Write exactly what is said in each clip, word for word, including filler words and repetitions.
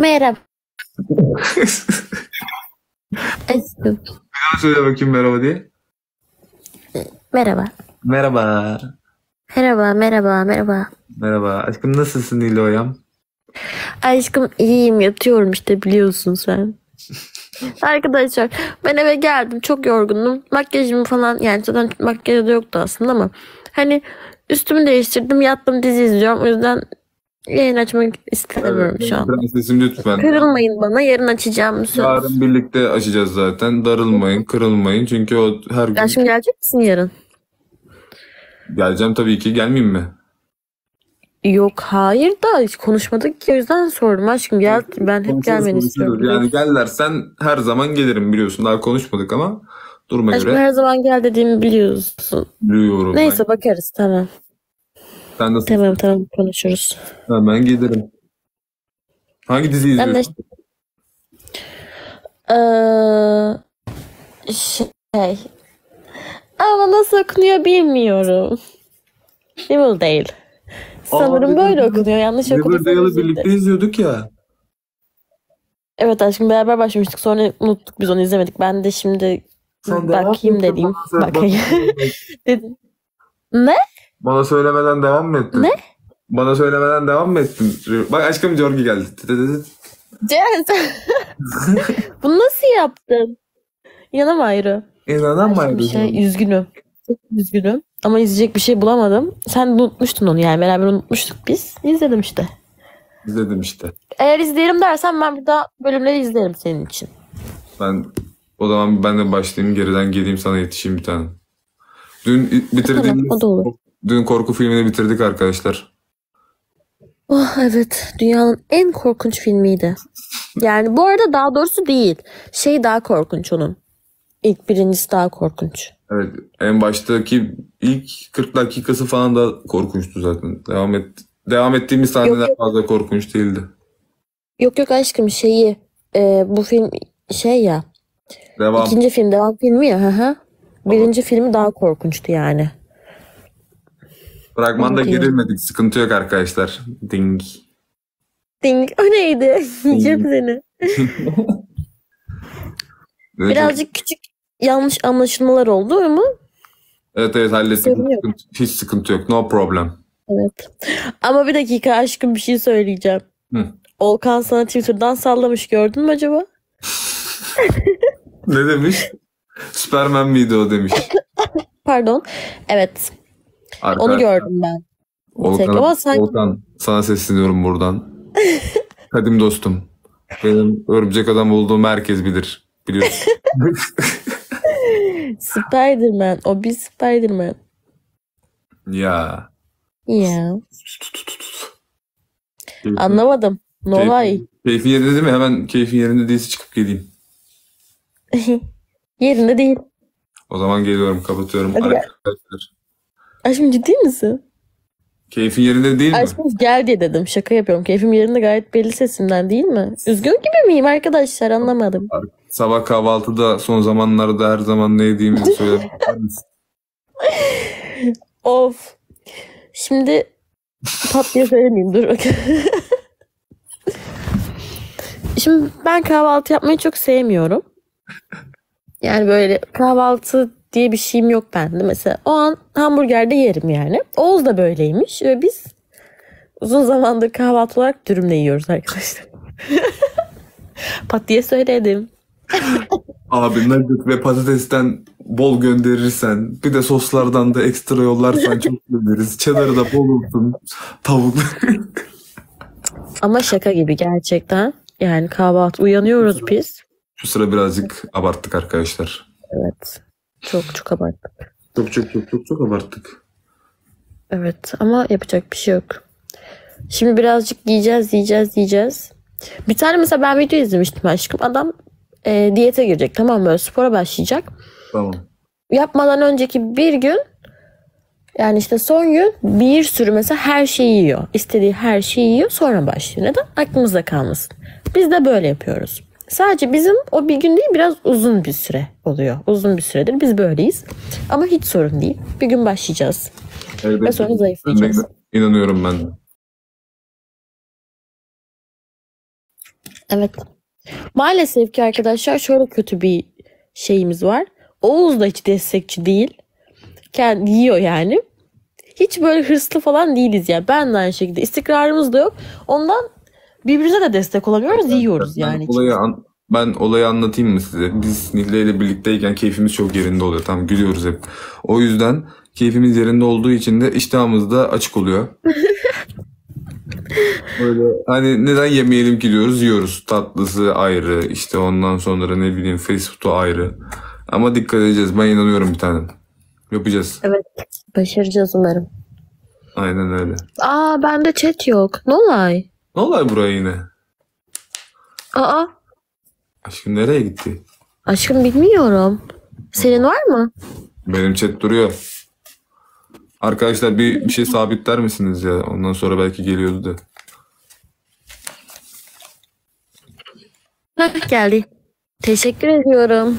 Merhaba aşkım. Söyle bakayım merhaba diye. Merhaba. Merhaba. Merhaba, merhaba, merhaba. Merhaba. Aşkım nasılsın Nilo'yam? Aşkım iyiyim, yatıyorum işte, biliyorsun sen. Arkadaşlar ben eve geldim, çok yorgundum. Makyajım falan, yani zaten makyajı da yoktu aslında ama hani üstümü değiştirdim, yattım, dizi izliyorum. O yüzden yayın açmak istemiyorum Evet, şu an. prensesim lütfen. Kırılmayın bana, yarın açacağım söz. Yarın birlikte açacağız zaten. Darılmayın, kırılmayın. Çünkü o her gün... Aşkım gelecek misin yarın? Geleceğim tabii ki. Gelmeyeyim mi? Yok, hayır da hiç konuşmadık ki, o yüzden sordum aşkım. Gel, ben hep Konuşuruz, gelmeni konuşuruz. istiyorum. Yani gel dersen her zaman gelirim, biliyorsun. Daha konuşmadık ama duruma Aşkım göre her zaman gel dediğimi biliyorsun. biliyorum Neyse ben. bakarız, tamam. Sen nasıl? Tamam tamam konuşuruz. Hemen gelirim. Hangi dizi Ben de izliyorsun? eee, şey ama nasıl okunuyor bilmiyorum. Riverdale. Sanırım Aa, böyle okunuyor. Yanlış okuduysam Riverdale'ı özür birlikte dilerim. izliyorduk ya. Evet aşkım, beraber başlamıştık, sonra unuttuk, biz onu izlemedik. Ben de şimdi Sen devam bakayım ettin dedim. bana. Sen- Bakayım. Dedim. Ne? Bana söylemeden devam mı ettin? Ne? Bana söylemeden devam mı ettin? Bak aşkım Jorgi geldi. Ceren sen bunu nasıl yaptın? Yanım ayrı. Aşkım İnanamaydım. şey, üzgünüm. Çok üzgünüm. Ama izleyecek bir şey bulamadım. Sen unutmuştun onu, yani beraber unutmuştuk biz. İzledim işte. İzledim işte. Eğer izleyelim dersen ben bir daha bölümleri izlerim senin için. Ben o zaman ben de başlayayım, geriden geleyim, sana yetişeyim bir tane. Dün bitirdiğimiz, Tamam, o da olur. dün korku filmini bitirdik arkadaşlar. Oh evet, dünyanın en korkunç filmiydi. Yani bu arada daha doğrusu değil. Şey daha korkunç onun. İlk birincisi daha korkunç. Evet, en baştaki ilk kırk dakikası falan da korkunçtu zaten. Devam et devam ettiğimiz sahneler Yok, yok. fazla korkunç değildi. Yok yok aşkım, şeyi e, bu film şey ya, Devam. ikinci film devam filmi ya. Hı hı. Birinci filmi daha korkunçtu yani. Fragmanda Bakayım. gerilmedik. Sıkıntı yok arkadaşlar. Ding. Ding, o neydi? Yiyeceğim seni. Böyle çok- Birazcık küçük yanlış anlaşılmalar oldu ama Evet evet hallettik. sorun yok. Sıkıntı- hiç sıkıntı yok. No problem. Evet. Ama bir dakika aşkım, bir şey söyleyeceğim. Hı. Olkan sana Twitter'dan sallamış, gördün mü acaba? Ne demiş? Superman miydi o demiş. Pardon. Evet. Arka, Onu gördüm ben. Tek Volkan, ama sanki Volkan, sana sesleniyorum buradan. Kadim dostum. Benim örümcek adam olduğumu herkes bilir. Biliyorsun. Spider-Man. O bir Spider-Man. Ya. Ya. Anlamadım. Ne olay? Keyfin yerinde değil mi? Hemen keyfin yerinde değilse çıkıp geleyim. Yerinde değil. O zaman geliyorum, kapatıyorum. Hadi gel. Arkadaşlar. Aşkım ciddi misin? Keyfin yerinde değil mi? Aşkım gel diye dedim. Şaka yapıyorum. Keyfim yerinde, gayet belli sesimden, değil mi? Üzgün gibi miyim arkadaşlar? Anlamadım. Sabah kahvaltıda son zamanlarda her zaman ne yediğimizi söylemek ister misin? Of. Şimdi pat diye söylemeyeyim. Dur bakayım. Şimdi ben kahvaltı yapmayı çok sevmiyorum. Yani böyle kahvaltı diye bir şeyim yok bende. Mesela o an hamburger de yerim yani. Oğuz da böyleymiş ve biz uzun zamandır kahvaltı olarak dürümle yiyoruz arkadaşlar. Pat diye söyledim. Abi nugget ve patatesten bol gönderirsen, bir de soslardan da ekstra yollarsan çok göndeririz. Cheddar'ı da bol olsun. Tavuk. Ama şaka gibi gerçekten. Yani kahvaltı, uyanıyoruz biz. Şu sıra birazcık abarttık arkadaşlar. Evet. Çok çok abarttık. Çok çok çok çok çok abarttık. Evet ama yapacak bir şey yok. Şimdi birazcık yiyeceğiz, yiyeceğiz, yiyeceğiz. Bir tane mesela ben video izlemiştim aşkım. Adam e, diyete girecek, tamam mı? Böyle spora başlayacak. Tamam. Yapmadan önceki bir gün, yani işte son gün bir sürü mesela her şeyi yiyor. İstediği her şeyi yiyor, sonra başlıyor. Neden? Aklımızda kalmasın. Biz de böyle yapıyoruz. Sadece bizim o bir gün değil, biraz uzun bir süre oluyor. Uzun bir süredir biz böyleyiz. Ama hiç sorun değil. Bir gün başlayacağız. Evet, Ve sonra zayıflayacağız. İnanıyorum ben de. Evet. Maalesef ki arkadaşlar şöyle kötü bir şeyimiz var. Oğuz da hiç destekçi değil. Kendi yiyor yani. Hiç böyle hırslı falan değiliz ya. Ben de aynı şekilde. İstikrarımız da yok. Ondan birbirimize de destek olamıyoruz. Yiyoruz Ben yani. olayı, an- ben olayı anlatayım mı size? Biz Nihle ile birlikteyken keyfimiz çok yerinde oluyor. Tam gülüyoruz hep. O yüzden keyfimiz yerinde olduğu için de iştahımız da açık oluyor. Böyle hani neden yemeyelim ki diyoruz, yiyoruz. Tatlısı ayrı, işte ondan sonra ne bileyim fast food'u ayrı. Ama dikkat edeceğiz. Ben inanıyorum bir tane. Yapacağız. Evet. Başaracağız umarım. Aynen öyle. Aa bende chat yok. Ne olay? Ne olay buraya yine? Aa Aşkım nereye gitti? aşkım bilmiyorum. Senin var mı? Benim chat duruyor. Arkadaşlar bir, bir şey sabitler misiniz ya? Ondan sonra belki geliyordu da. Heh, geldi. Teşekkür ediyorum.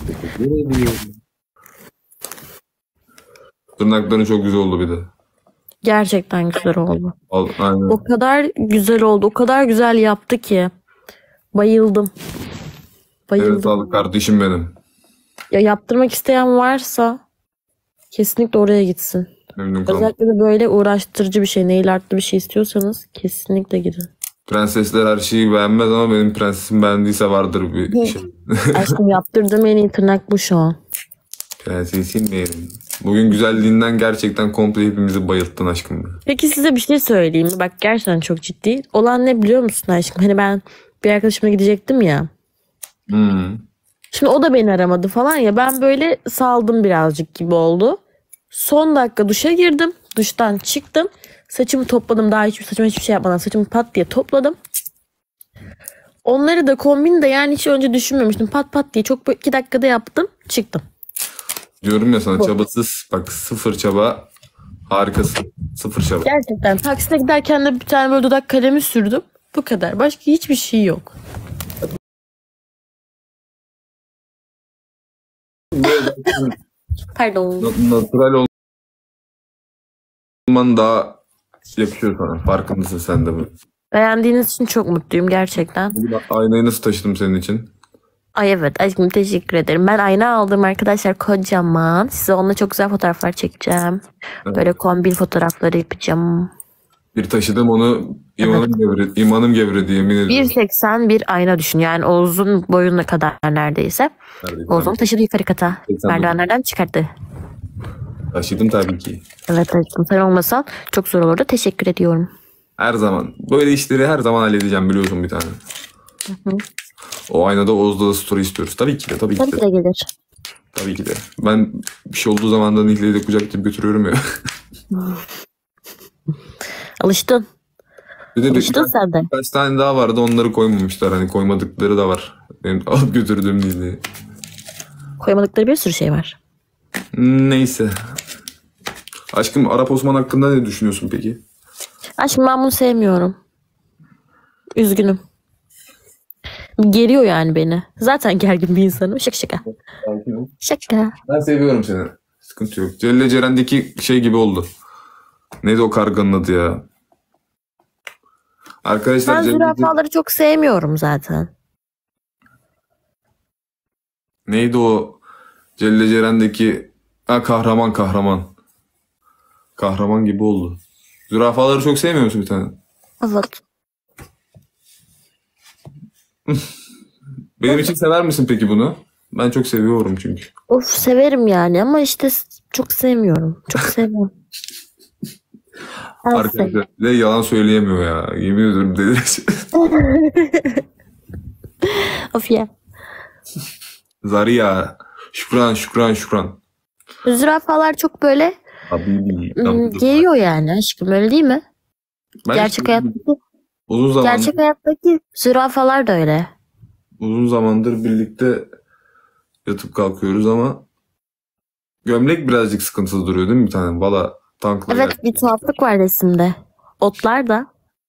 Tırnakların çok güzel oldu bir de. Gerçekten güzel oldu. Al, aynen. O kadar güzel oldu. O kadar güzel yaptı ki. Bayıldım. Evet Bayıldım. sağlık kardeşim benim. Ya yaptırmak isteyen varsa kesinlikle oraya gitsin. Memnun kaldım. Özellikle de böyle uğraştırıcı bir şey, nail artlı bir şey istiyorsanız kesinlikle gidin. Prensesler her şeyi beğenmez ama benim prensesim beğendiyse vardır bir şey. Aşkım yaptırdığım en iyi tırnak bu şu an. Prensesim benim. Bugün güzelliğinden gerçekten komple hepimizi bayılttın aşkım. Peki size bir şey söyleyeyim mi? Bak gerçekten çok ciddi. Olan ne biliyor musun aşkım? Hani ben bir arkadaşıma gidecektim ya. Hmm. Şimdi o da beni aramadı falan ya. Ben böyle saldım birazcık gibi oldu. Son dakika duşa girdim. Duştan çıktım. Saçımı topladım. Daha hiçbir saçıma hiçbir şey yapmadan saçımı pat diye topladım. Onları da kombin de yani hiç önce düşünmemiştim. Pat pat diye çok iki dakikada yaptım. Çıktım. Diyorum ya sana çabasız. Bak sıfır çaba. Harikasın. Sıfır çaba. Gerçekten takside giderken de bir tane böyle dudak kalemi sürdüm. Bu kadar. Başka hiçbir şey yok. Pardon. Natural olman daha yakışıyor sana. Farkındasın sen de bu. Beğendiğiniz için çok mutluyum gerçekten. Bugün aynayı nasıl taşıdım senin için? Ay evet aşkım teşekkür ederim. Ben ayna aldım arkadaşlar kocaman. Size onunla çok güzel fotoğraflar çekeceğim. Evet. Böyle kombin fotoğrafları yapacağım. Bir taşıdım onu imanım gevredi, imanım gevredi yemin ediyorum. bir seksen bir ayna düşün. Yani Oğuz'un boyuna kadar neredeyse. Neredeyse. Oğuz'un taşıdı yukarı kata. seksen dokuz. Merdivenlerden çıkarttı. Taşıdım tabii ki. Evet aşkım sen olmasan çok zor olurdu. Teşekkür ediyorum. Her zaman. Böyle işleri her zaman halledeceğim biliyorsun bir tane. hı. O aynada Oğuz'da da story istiyoruz. Tabii ki de tabii ki Tabii de. ki de gelir. Tabii ki de. Ben bir şey olduğu zaman da Nihle'yi de kucaklayıp götürüyorum ya. Alıştın. Bir de Alıştın birkaç, sen de. birkaç tane daha vardı onları koymamışlar. Hani koymadıkları da var. Benim alıp götürdüğüm Nihle'yi. Koymadıkları bir sürü şey var. Neyse. Aşkım Arap Osman hakkında ne düşünüyorsun peki? Aşkım ben bunu sevmiyorum. Üzgünüm. Geriyor yani beni. Zaten gergin bir insanım. Şaka şaka. Şaka. Ben seviyorum seni. Sıkıntı yok. Celle Ceren'deki şey gibi oldu. Neydi o karganın adı ya? Arkadaşlar Ben Celle... zürafaları çok sevmiyorum zaten. Neydi o Celle Ceren'deki ha, kahraman kahraman. Kahraman gibi oldu. Zürafaları çok sevmiyor musun bir tane? Evet. Benim için sever misin peki bunu? Ben çok seviyorum çünkü. Of severim yani ama işte s- çok sevmiyorum. Çok sevmiyorum. Ben Arkadaşlar sev- de yalan söyleyemiyor ya. Yemin ediyorum delireceğim. Of ya. Zaria. Şükran şükran şükran. Zürafalar çok böyle Habibi. ım, geliyor yani aşkım öyle değil mi? Ben Gerçek işte hayattaki, uzun zamandır, gerçek hayattaki zürafalar da öyle. uzun zamandır birlikte yatıp kalkıyoruz ama gömlek birazcık sıkıntılı duruyor değil mi bir tane? Valla tankla Evet geldi. bir tuhaflık var resimde. Otlar da.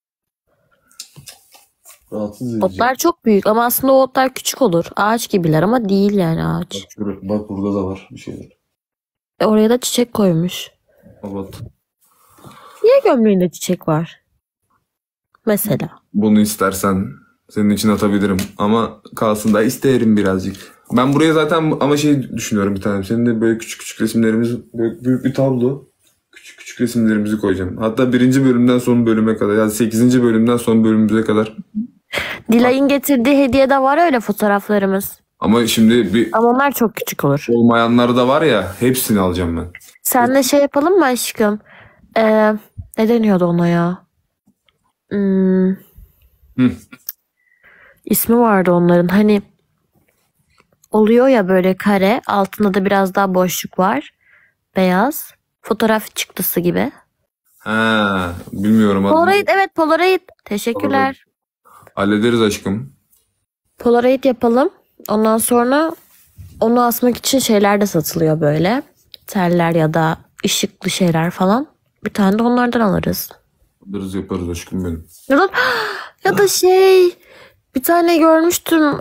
Rahatsız edici. Otlar çok büyük ama aslında o otlar küçük olur. Ağaç gibiler ama değil yani ağaç. Bak, şurada, bak burada da var bir şeyler. E, oraya da çiçek koymuş. Evet. Niye gömleğinde çiçek var? Mesela. Bunu istersen Senin için atabilirim ama kalsın da isterim birazcık. Ben buraya zaten ama şey düşünüyorum bir tane. Senin de böyle küçük küçük resimlerimiz, böyle büyük bir tablo. Küçük küçük resimlerimizi koyacağım. Hatta birinci bölümden son bölüme kadar, yani sekizinci bölümden son bölümümüze kadar. Dilay'ın getirdiği hediye de var öyle fotoğraflarımız. Ama şimdi bir Ama onlar çok küçük olur. olmayanlar da var ya, hepsini alacağım ben. Sen de şey yapalım mı aşkım? Ee, ne deniyordu ona ya? Hmm, Hı. ismi vardı onların. Hani oluyor ya böyle kare. Altında da biraz daha boşluk var. Beyaz. Fotoğraf çıktısı gibi. Ha, bilmiyorum. adını. Polaroid, evet Polaroid. Teşekkürler. Hallederiz aşkım. Polaroid yapalım. Ondan sonra onu asmak için şeyler de satılıyor böyle. Teller ya da ışıklı şeyler falan. Bir tane de onlardan alırız. Alırız yaparız aşkım benim. Ya da, ya da şey bir tane görmüştüm.